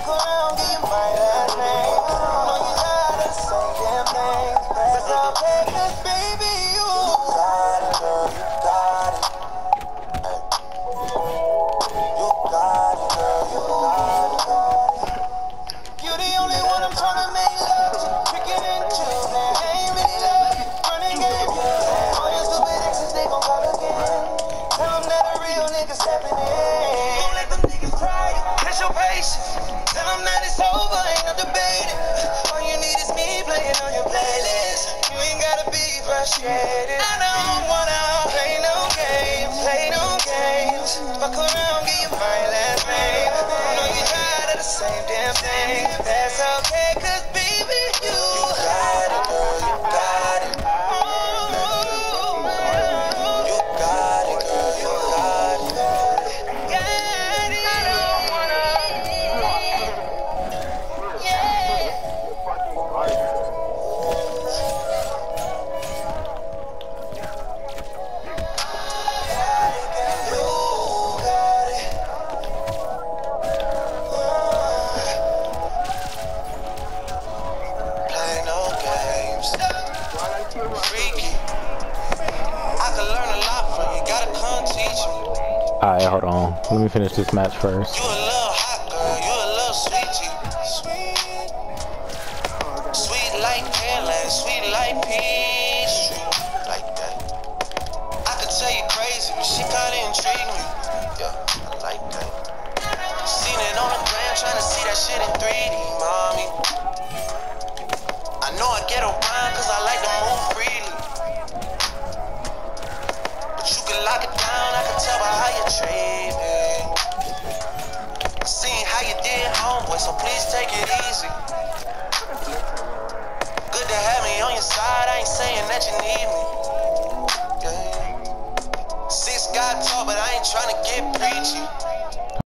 Fuck around, give you my last name. Know you got the same damn thing. That's all Texas, baby. You got it, girl. You got it. You got it, girl. You got it. You the only one I'm trying to make love to. Picking and choosing. Ain't really love you. Running game, yeah. All your stupid exes, they gon' call again. Tell them that a real nigga stepping in. Don't let them niggas try you. Test your patience. Tell them that it's over, ain't no debating. All you need is me playing on your playlist. You ain't gotta be frustrated. I don't wanna play no games, Fuck around, give you my last name. I know you tired of the same damn thing. That's okay, cause baby, you got it, girl, you got it. You got it, girl, you got it. I don't wanna. Play no games. Freaky. I could learn a lot from you. Gotta come teach me. Alright, hold on. Let me finish this match first. You a little hot girl. You a little sweetie. Sweet like pearland, sweet like peach. Like that. I could tell you crazy, but she kinda intrigue me. Yeah, I like that. Seen it on the gram, trying to see that shit in 3D, mommy. I know I get around cause I like to move freely. But you can lock it down, I can tell by how you treat